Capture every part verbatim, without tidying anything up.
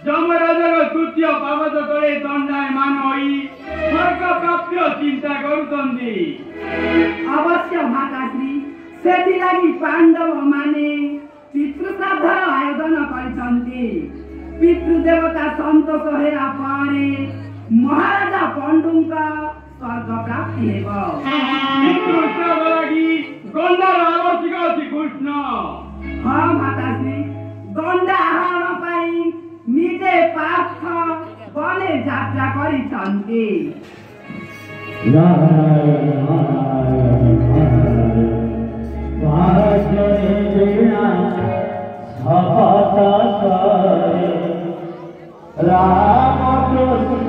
ଯମରାଜର ତୃତୀୟ ପାବତ ତଳେ ଦଣ୍ଡାୟମାନ ହୋଇ ସ୍ୱର୍ଗ ପ୍ରାପ୍ତିର ଚିନ୍ତା କରୁଛନ୍ତି। ଅବଶ୍ୟ ମାତାଶ୍ରୀ, ସେଥିଲାଗି ପାଣ୍ଡବ ମାନେ ପିତୃଶ୍ରାଦ୍ଧର ଆୟୋଜନ କରିଛନ୍ତି। ପିତୃଦେବତା ସନ୍ତୋଷ ହେବା ପରେ ମହାରାଜା ପଣ୍ଡୁଙ୍କ ସ୍ୱର୍ଗ ପ୍ରାପ୍ତି ହେବ। ପିତୃଶ୍ରାଦ୍ଧ ଲାଗି ଗଣ୍ଡାର ଆବଶ୍ୟକ ଅଛି କୃଷ୍ଣ। ହଁ ମାତାଶ୍ରୀ, ଗଣ୍ଡା ଆହରଣ ପାଇଁ ନିଜେ ପାର୍ଥ ବନେ ଯାତ୍ରା କରିଛନ୍ତି। राम कृष्ण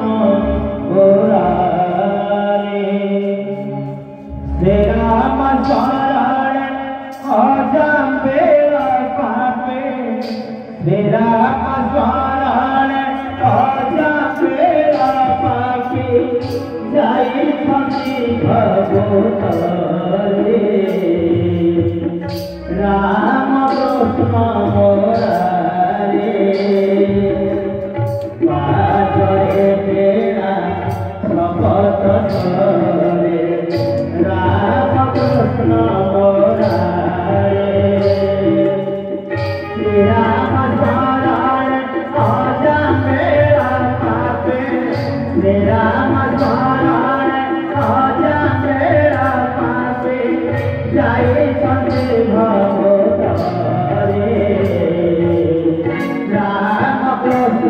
मुरारी श्री राम शरण अजम बेड़ा पापे श्री राम शरण अजम बेड़ा पापे जय भक्ति भगवतारे राम कृष्ण मुरारी बाजरे बेड़ा शपथ सरे राम कृष्ण मुरारे श्री राम शरण अजम बेड़ा पापे श्री राम शरण अजम बेड़ा पापे जय सत्य भगवतारे राम कृष्ण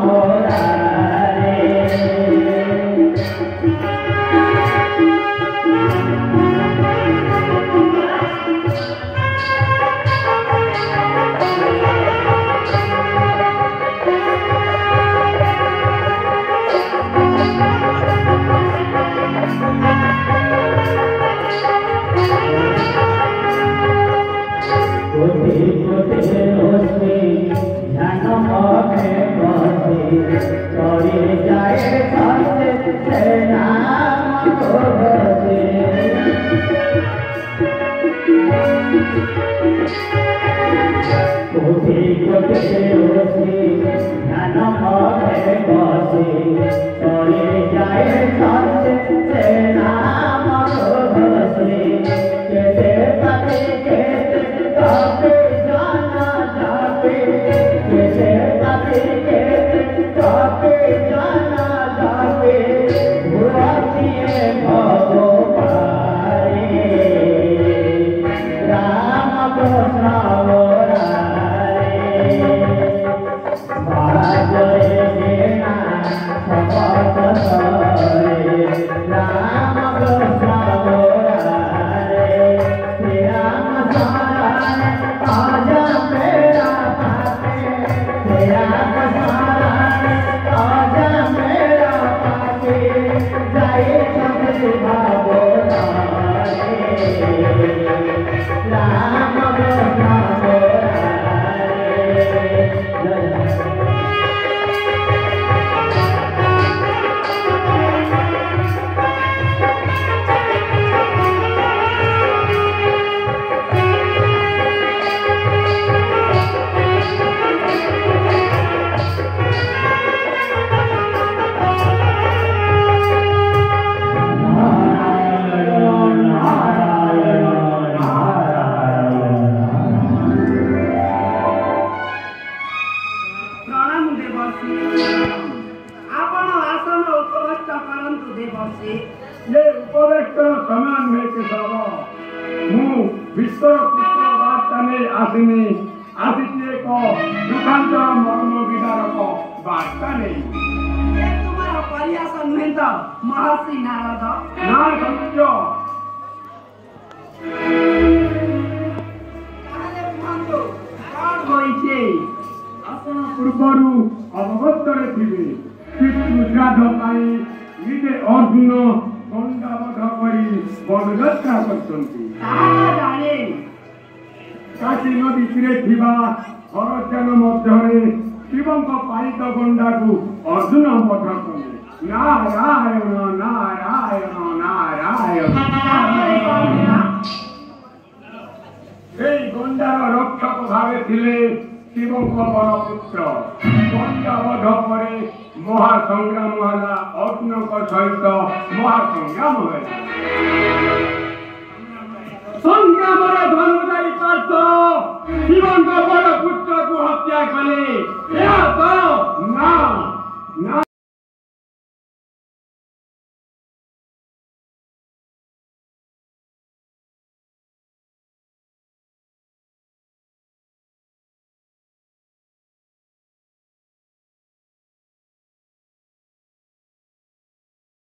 महर्षि नारद पूर्वर अवगत थे पितृश्राद्ध निजे अर्जुन गंडावध कर बलଯାତ୍ରା करछन्ती। काशी नदी तीरे थिबा हरजान मध्यरे शिवंक पालित गंडा को अर्जुन वध कले। नारायण नारायण नारायण गंडार रक्षक भावे थिले ଶିବଙ୍କ ବଡ଼ ପୁତ୍ର ଗଣ୍ଡାବଧ ପରେ ମହାସଂଗ୍ରାମ ହେଲା ଅର୍ଜୁନଙ୍କ ସହିତ ମହାସଂଗ୍ରାମ ହେଲା ସଂଗ୍ରାମରେ ଧନୁଧାରୀ ପାର୍ଥ ଶିବଙ୍କ ବଡ଼ ପୁତ୍ରକୁ ହତ୍ୟା କଲେ ଏହା ତ ନା ନା